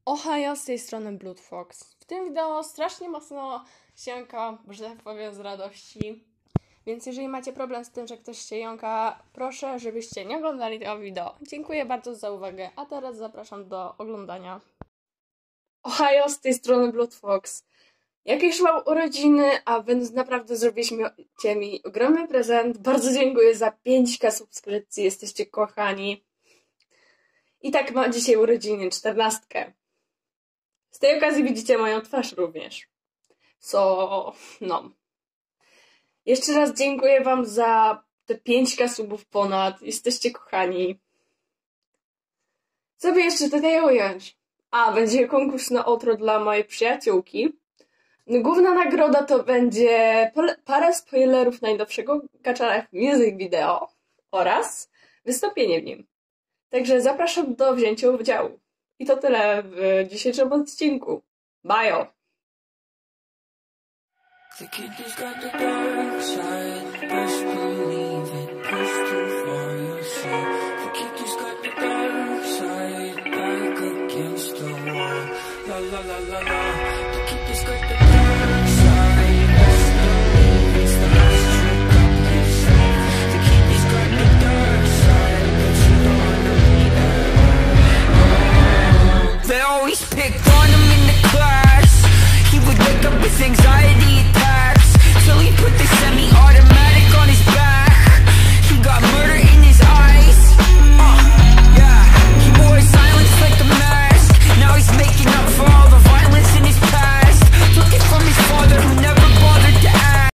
Ohio, z tej strony Blood Fox. W tym wideo strasznie mocno sięka, że tak powiem, z radości. Więc jeżeli macie problem z tym, że ktoś się jąka, proszę, żebyście nie oglądali tego wideo. Dziękuję bardzo za uwagę, a teraz zapraszam do oglądania. Ohio, z tej strony Blood Fox. Jakieś mam urodziny, a więc naprawdę zrobiliście mi ogromny prezent. Bardzo dziękuję za 5K subskrypcji, jesteście kochani. I tak ma dzisiaj urodziny, 14. Z tej okazji widzicie moją twarz również. No. Jeszcze raz dziękuję wam za te 5K subów ponad. Jesteście kochani. Co by jeszcze tutaj ująć? Będzie konkurs na outro dla mojej przyjaciółki. Główna nagroda to będzie parę spoilerów najnowszego Gacha Music Video oraz wystąpienie w nim. Także zapraszam do wzięcia udziału. I to tyle w dzisiejszym odcinku. Bye! The kid who's got the dark side, best believe it, push too far, you'll see. The kid who's got the dark side, back against the wall. La la la la la.